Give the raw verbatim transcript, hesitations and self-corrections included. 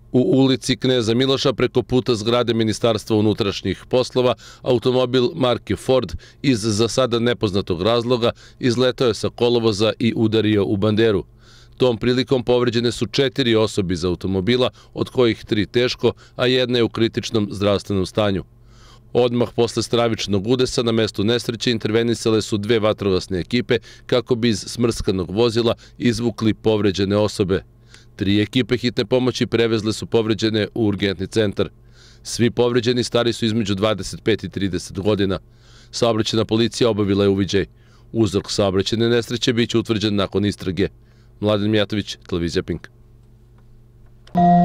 U ulici Kneza Miloša preko puta zgrade Ministarstva unutrašnjih poslova automobil marke Ford iz za sada nepoznatog razloga izletao je sa kolovoza i udario u banderu. Tom prilikom povređene su četiri osobe iz automobila, od kojih tri teško, a jedna je u kritičnom zdravstvenom stanju. Odmah posle stravičnog udesa na mestu nesreće intervenisale su dve vatrogasne ekipe kako bi iz smrskanog vozila izvukli povređene osobe. Tri ekipe hitne pomoći prevezle su povređene u urgentni centar. Svi povređeni stari su između dvadeset pet i trideset godina. Saobraćajna policija obavila je uviđaj. Uzrok saobraćajne nesreće biće utvrđen nakon istrage. Mladen Mijatović, televizija Pink.